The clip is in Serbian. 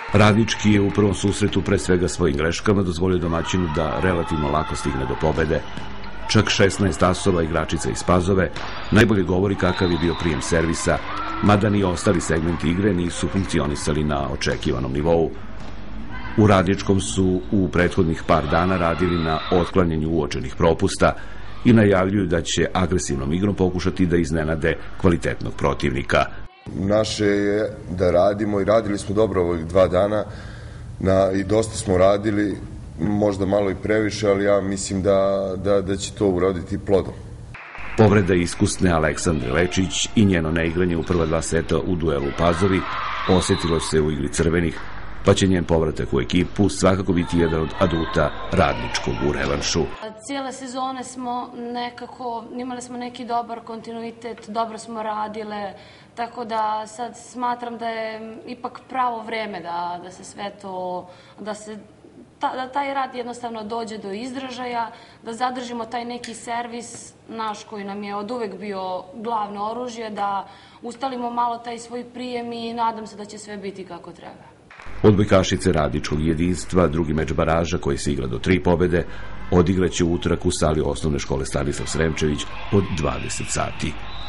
Radnički je u prvom susretu pre svega svojim greškama dozvolio domaćinu da relativno lako stigne do pobede. Čak 16 asova igračica iz Pazove najbolje govori kakav je bio prijem servisa, mada ni ostali segmenti igre nisu funkcionisali na očekivanom nivou. U Radničkom su u prethodnih par dana radili na otklanjanju uočenih propusta i najavljuju da će agresivnom igrom pokušati da iznenade kvalitetnog protivnika. Naše je da radimo i radili smo dobro ovih 2 dana i dosta smo radili, možda malo i previše, ali ja mislim da će to uroditi plodom. Povreda iskusne Aleksandre Lečić i njeno neigranje u prva 2 seta u duelu u Pazovi osjetilo se u igri crvenih, pa će njen povratak u ekipu svakako biti jedan od aduta Radničkog u revanšu. Cijele sezone smo nekako, imali smo neki dobar kontinuitet, dobro smo radile, tako da sad smatram da je ipak pravo vreme da se sve to, da taj rad jednostavno dođe do izražaja, da zadržimo taj neki servis naš koji nam je od uvek bio glavno oružje, da ustalimo malo taj svoj prijem i nadam se da će sve biti kako treba. Odbojkašice Radničkog jedinstva, drugi meč baraža koji se igra do 3 pobede, odigraće utorak u sali osnovne škole Stanislav Sremčević od 20 sati.